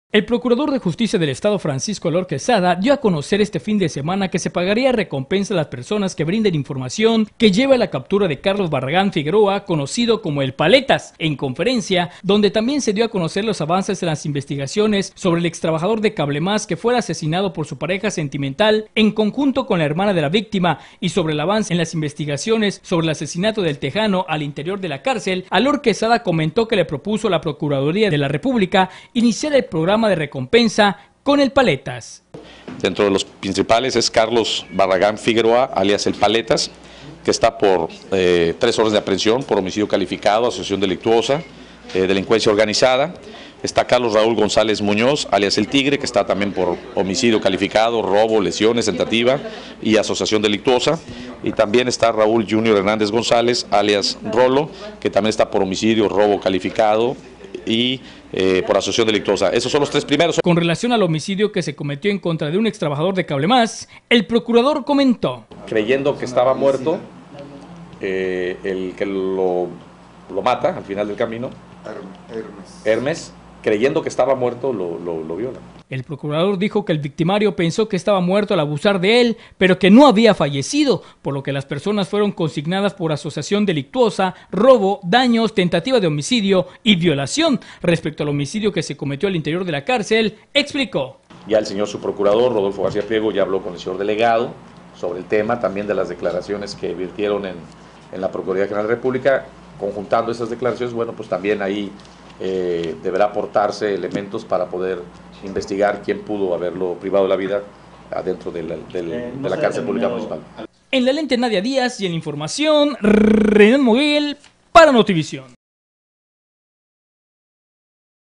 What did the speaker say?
El procurador de justicia del estado Francisco Elor Quesada dio a conocer este fin de semana que se pagaría recompensa a las personas que brinden información que lleve a la captura de Carlos Barragán Figueroa, conocido como el Paletas, en conferencia donde también se dio a conocer los avances en las investigaciones sobre el extrabajador de Cablemás que fuera asesinado por su pareja sentimental en conjunto con la hermana de la víctima, y sobre el avance en las investigaciones sobre el asesinato del tejano al interior de la cárcel. Elor Quesada comentó que le propuso a la Procuraduría de la República iniciar el programa de recompensa con el Paletas. Dentro de los principales es Carlos Barragán Figueroa, alias el Paletas, que está por 3 órdenes de aprehensión por homicidio calificado, asociación delictuosa, delincuencia organizada. Está Carlos Raúl González Muñoz, alias el Tigre, que está también por homicidio calificado, robo, lesiones, tentativa y asociación delictuosa. Y también está Raúl Junior Hernández González, alias Rolo, que también está por homicidio, robo calificado y por asociación delictuosa. Esos son los 3 primeros. Con relación al homicidio que se cometió en contra de un extrabajador de Cablemás, el procurador comentó: creyendo que estaba muerto, el que lo mata al final del camino, Hermes, creyendo que estaba muerto, lo viola. El procurador dijo que el victimario pensó que estaba muerto al abusar de él, pero que no había fallecido, por lo que las personas fueron consignadas por asociación delictuosa, robo, daños, tentativa de homicidio y violación. Respecto al homicidio que se cometió al interior de la cárcel, explicó: ya el señor subprocurador, Rodolfo García Priego, ya habló con el señor delegado sobre el tema, también de las declaraciones que virtieron en la Procuraduría General de la República. Conjuntando esas declaraciones, bueno, pues también ahí deberá aportarse elementos para poder investigar quién pudo haberlo privado de la vida adentro de la cárcel pública municipal. En la lente, Nadia Díaz, y en la información, Renan Moguel para Notivisión.